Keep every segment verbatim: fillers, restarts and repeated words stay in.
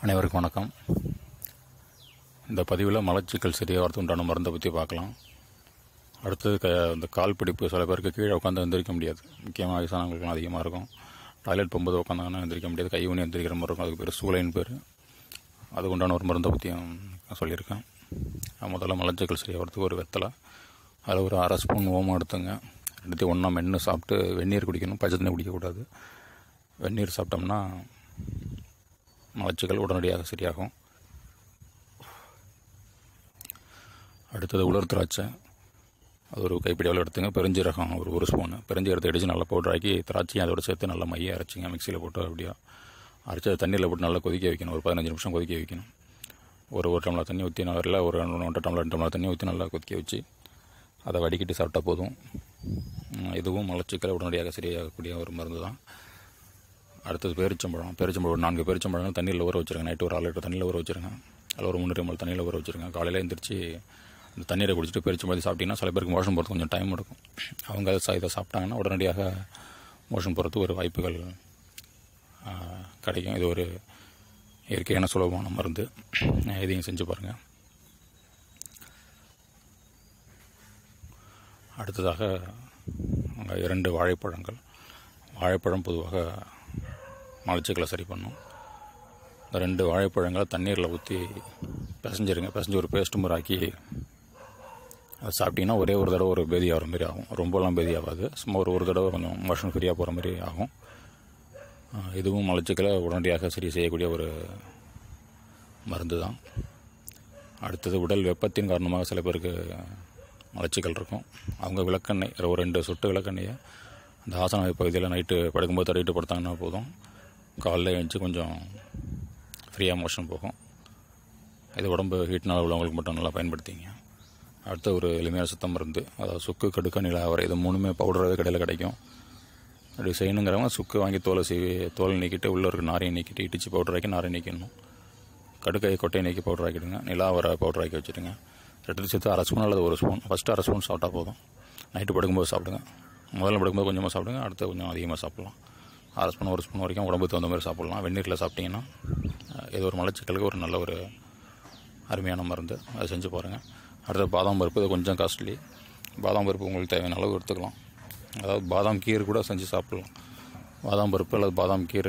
அனைவருக்கும் வணக்கம். இந்த பதிவில் மலச்சிக்கல் சரியாகிறதுக்கு உண்டான மருந்தை பற்றி பார்க்கலாம். அடுத்தது க இந்த கால் பிடிப்பு. சில பேருக்கு கீழே உட்காந்து எந்திரிக்க முடியாது. முக்கியமாக வயசானவங்களுக்குலாம் அதிகமாக இருக்கும். டாய்லெட் போகும்போது உட்காந்தாங்கன்னா எந்திரிக்க முடியாது, கை ஊனி எந்திரிக்கிற மாதிரி இருக்கும். அதுக்கு பேர் சூளைன்னு பேர். அதுக்கு உண்டான ஒரு மருந்தை பற்றியும் சொல்லியிருக்கேன். முதல்ல மலச்சிக்கல் சரியாகிறதுக்கு ஒரு வெத்தலை, அதில் ஒரு அரை ஸ்பூன் ஓமம் எடுத்துங்க. ரெண்டுத்தையும் ஒன்றா மென்று சாப்பிட்டு வெந்நீர் குடிக்கணும். பச்சை தண்ணி குடிக்கக்கூடாது. வெந்நீர் சாப்பிட்டோம்னா மலச்சிக்கல் உடனடியாக சரியாகும். அடுத்தது உலர் திராட்சை, அது ஒரு கைப்பிடி அளவு எடுத்துங்க. பெருஞ்சீரகம் ஒரு ஒரு ஸ்பூனு. பெருஞ்சீரகத்தை அடித்து நல்லா பவுடர் ஆக்கி திராட்சையும் அதோட சேர்த்து நல்லா மைய அரைச்சிங்க. மிக்சியில் போட்டு அப்படியே அரைச்சி அதை தண்ணியில் போட்டு நல்லா கொதிக்க வைக்கணும். ஒரு பதினஞ்சு நிமிஷம் கொதிக்க வைக்கணும். ஒரு ஒரு டம்ளர் தண்ணி ஊற்றி நல்லா ஒரு ஒன்றரை டம்ளர் ரெண்டு டம்ளர் தண்ணி ஊற்றி நல்லா கொதிக்க வச்சு அதை வடிகட்டி சாப்பிட்டா போதும். இதுவும் மலச்சிக்கல் உடனடியாக சரியாகக்கூடிய ஒரு மருந்து தான். அடுத்தது பேரிச்சம்பழம். பேரிச்சம்பழம் ஒரு நான்கு பேரிச்சம்பழங்கள் தண்ணியில் ஊற வச்சுருங்க. நைட்டு ஒரு அரை லிட்டர் தண்ணியில் ஊற வச்சுருங்க. அதில் ஒரு முந்நூறு எம்எல் தண்ணியில் ஊற வச்சுருங்க. காலையில் எழுந்திரிச்சு அந்த தண்ணீரை குடிச்சிட்டு பேரிச்சம்பழத்தை சாப்பிட்டிங்கன்னா சில பேருக்கு மோஷன் போகிறதுக்கு கொஞ்சம் டைம் எடுக்கும். அவங்க இதை சாப்பிட்டாங்கன்னா உடனடியாக மோஷன் போகிறதுக்கு ஒரு வாய்ப்புகள் கிடைக்கும். இது ஒரு இயற்கையான சுலபமான மருந்து. இதையும் செஞ்சு பாருங்கள். அடுத்ததாக இரண்டு வாழைப்பழங்கள். வாழைப்பழம் பொதுவாக மலச்சிக்கலை சரி பண்ணும். இந்த ரெண்டு வாழைப்பழங்களை தண்ணீரில் ஊற்றி பிசைஞ்சிருங்க. பிசைஞ்சு ஒரு பேஸ்ட் மாதிரி ஆக்கி அதை சாப்பிட்டிங்கன்னா ஒரே ஒரு தடவை ஒரு பேதி ஆகிற மாதிரி ஆகும். ரொம்பலாம் பேதி ஆகாது. சும்மா ஒரு ஒரு தடவை கொஞ்சம் மோஷன் ஃப்ரீயாக போகிற மாதிரி ஆகும். இதுவும் மலச்சிக்கலை உடனடியாக சரி செய்யக்கூடிய ஒரு மருந்து தான். அடுத்தது உடல் வெப்பத்தின் காரணமாக சில பேருக்கு மலச்சிக்கல் இருக்கும். அவங்க விளக்கெண்ணெய் ஒரு ரெண்டு சொட்டு விளக்கெண்ணெயை அந்த ஆசன பகுதியில் நைட்டு படுக்கும்போது தடவிட்டு படுத்தாங்கன்னா போதும். காலையில் எழுந்துச்சு கொஞ்சம் ஃப்ரீயாக மோஷன் போகும். இது உடம்பு ஹீட்னால் உள்ளவங்களுக்கு மட்டும் நல்லா பயன்படுத்திங்க. அடுத்த ஒரு எளிமையான சுத்தம் மருந்து, அதாவது சுக்கு, கடுக்க, நிலாவரை. இது மூணுமே பவுடராகவே கடையில் கிடைக்கும். அப்படி செய்யணுங்கிறவங்க சுக்கு வாங்கி தோலை சீவி தோல் நீக்கிட்டு உள்ளே இருக்க நாரையை நீக்கிட்டு இடித்து பவுடர் ஆக்கி நாரை நீக்கிடணும். கடுக்காய் கொட்டையை நீக்கி பவுடர் ஆக்கிடுங்க. நிலாவரை பவுடர் ஆக்கி வச்சுடுங்க. ரெண்டு சேர்த்து அரை ஸ்பூன் அல்லது ஒரு ஸ்பூன். ஃபஸ்ட்டு அரை ஸ்பூன் சாப்பிட்டா போதும். நைட்டு படுக்கும்போது சாப்பிடுங்க. முதல்ல படுக்கும்போது கொஞ்சமாக சாப்பிடுங்க. அடுத்து கொஞ்சம் அதிகமாக சாப்பிட்லாம். அரை ஸ்பூன் ஒரு ஸ்பூன் வரைக்கும் உடம்புக்கு தகுந்த மாதிரி சாப்பிட்லாம். வெந்நீரில் சாப்பிட்டிங்கன்னா இது ஒரு மலச்சிக்கலுக்கு ஒரு நல்ல ஒரு அருமையான மருந்து. அதை செஞ்சு பாருங்கள். அடுத்து பாதாம் பருப்பு. இது கொஞ்சம் காஸ்ட்லி. பாதாம் பருப்பு உங்களுக்கு தேவையான அளவு எடுத்துக்கலாம். அதாவது பாதாம் கீர் கூட செஞ்சு சாப்பிட்லாம். பாதாம் பருப்பு அல்லது பாதாம் கீர்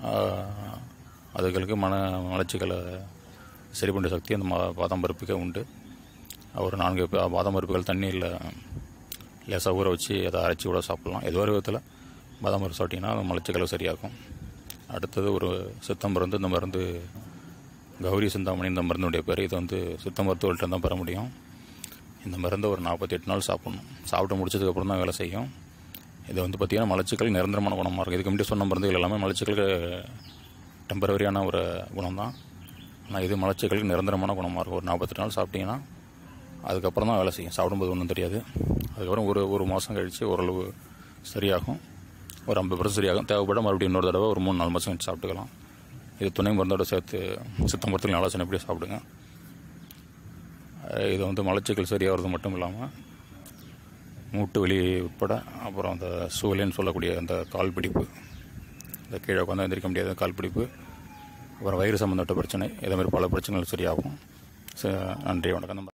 அதுகளுக்கு மன மலச்சிக்கலை சரி பண்ணுற சக்தி அந்த பாதாம் பருப்புக்கே உண்டு. ஒரு நான்கு பாதாம் பருப்புகள் தண்ணியில் லேசாக ஊற வச்சு அதை அரைச்சி கூட சாப்பிட்லாம். ஏதோ ஒரு விதத்தில் பாதாம் பருப்பு சாப்பிட்டிங்கன்னா மலச்சிக்கலை சரியாகும். அடுத்தது ஒரு சித்த மருந்து. இந்த மருந்து கௌரி சிந்தாமணி இந்த மருந்துடைய பேர். இது வந்து சித்த மருத்துவர்கிட்ட தான் பெற முடியும். இந்த மருந்தை ஒரு நாற்பத்தி எட்டு நாள் சாப்பிட்ணும். சாப்பிட்டு முடிச்சதுக்கப்புறம் தான் வேலை செய்யும். இது வந்து பார்த்திங்கன்னா மலச்சிக்கல் நிரந்தரமான குணமாக இருக்கும். இதுக்கு முன்னாடி சொன்ன மருந்துகள் எல்லாமே மலச்சிக்கலுக்கு டெம்பரவரியான ஒரு குணம் தான். ஆனால் இது மலச்சிக்கலுக்கு நிரந்தரமான குணமாக இருக்கும். ஒரு நாற்பத்தெட்டு நாள் சாப்பிட்டிங்கன்னா அதுக்கப்புறம் தான் வேலை செய்யும். சாப்பிடும்போது ஒன்றும் தெரியாது. அதுக்கப்புறம் ஒரு ஒரு மாதம் கழித்து ஓரளவு சரியாகும். ஒரு ஐம்பது பர்சன்ட் சரியாகும். தேவைப்பட மறுபடியும் இன்னொரு தடவை ஒரு மூணு நாலு மாதம் கழிச்சு சாப்பிட்டுக்கலாம். இது துணை மருந்தோட சேர்த்து சித்த மருத்துவ ஆலோசனை எப்படி சாப்பிடுங்க. இது வந்து மலச்சிக்கல் சரியாகிறது மட்டும் இல்லாமல் மூட்டு வலி உட்பட, அப்புறம் அந்த சூழலின்னு சொல்லக்கூடிய அந்த கால் பிடிப்பு, இந்த கீழே உட்காந்து எந்திரிக்க முடியாத கால் பிடிப்பு, அப்புறம் வயிறு சம்மந்தப்பட்ட பிரச்சனை, இதே மாதிரி பல பிரச்சனைகள் சரியாகும். நன்றி, வணக்கம்.